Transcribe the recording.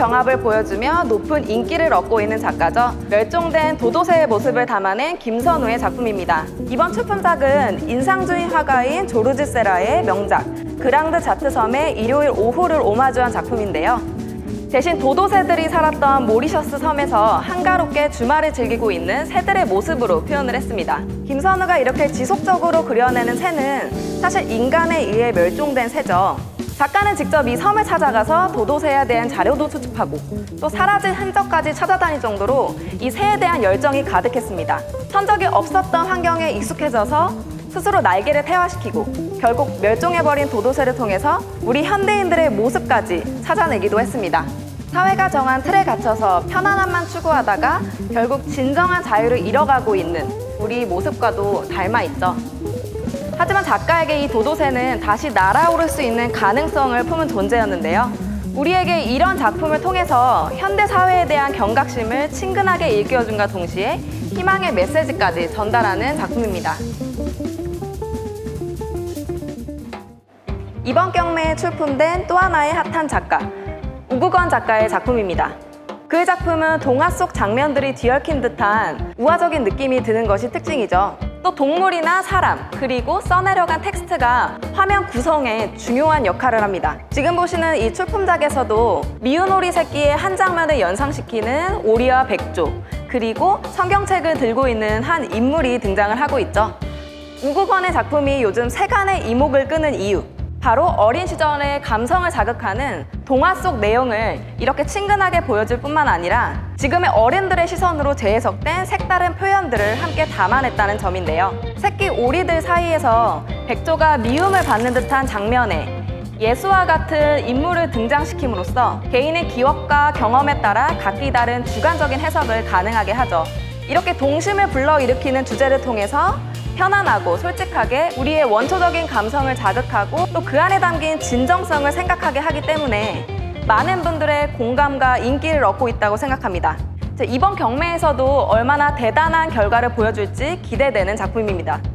병합을 보여주며 높은 인기를 얻고 있는 작가죠. 멸종된 도도새의 모습을 담아낸 김선우의 작품입니다. 이번 출품작은 인상주의 화가인 조르지 세라의 명작 그랑드 자트섬의 일요일 오후를 오마주한 작품인데요. 대신 도도새들이 살았던 모리셔스 섬에서 한가롭게 주말을 즐기고 있는 새들의 모습으로 표현을 했습니다. 김선우가 이렇게 지속적으로 그려내는 새는 사실 인간에 의해 멸종된 새죠. 작가는 직접 이 섬을 찾아가서 도도새에 대한 자료도 수집하고 또 사라진 흔적까지 찾아다닐 정도로 이 새에 대한 열정이 가득했습니다. 천적이 없었던 환경에 익숙해져서 스스로 날개를 퇴화시키고 결국 멸종해버린 도도새를 통해서 우리 현대인들의 모습까지 찾아내기도 했습니다. 사회가 정한 틀에 갇혀서 편안함만 추구하다가 결국 진정한 자유를 잃어가고 있는 우리 모습과도 닮아있죠. 하지만 작가에게 이 도도새는 다시 날아오를 수 있는 가능성을 품은 존재였는데요. 우리에게 이런 작품을 통해서 현대사회에 대한 경각심을 친근하게 일깨워준과 동시에 희망의 메시지까지 전달하는 작품입니다. 이번 경매에 출품된 또 하나의 핫한 작가, 우국원 작가의 작품입니다. 그의 작품은 동화 속 장면들이 뒤얽힌 듯한 우화적인 느낌이 드는 것이 특징이죠. 또 동물이나 사람, 그리고 써내려간 텍스트가 화면 구성에 중요한 역할을 합니다. 지금 보시는 이 출품작에서도 미운 오리 새끼의 한 장면을 연상시키는 오리와 백조, 그리고 성경책을 들고 있는 한 인물이 등장을 하고 있죠. 우국원의 작품이 요즘 세간의 이목을 끄는 이유, 바로 어린 시절의 감성을 자극하는 동화 속 내용을 이렇게 친근하게 보여줄 뿐만 아니라 지금의 어른들의 시선으로 재해석된 색다른 표현들을 함께 담아냈다는 점인데요. 새끼 오리들 사이에서 백조가 미움을 받는 듯한 장면에 예수와 같은 인물을 등장시킴으로써 개인의 기억과 경험에 따라 각기 다른 주관적인 해석을 가능하게 하죠. 이렇게 동심을 불러일으키는 주제를 통해서 편안하고 솔직하게 우리의 원초적인 감성을 자극하고 또 그 안에 담긴 진정성을 생각하게 하기 때문에 많은 분들의 공감과 인기를 얻고 있다고 생각합니다. 이번 경매에서도 얼마나 대단한 결과를 보여줄지 기대되는 작품입니다.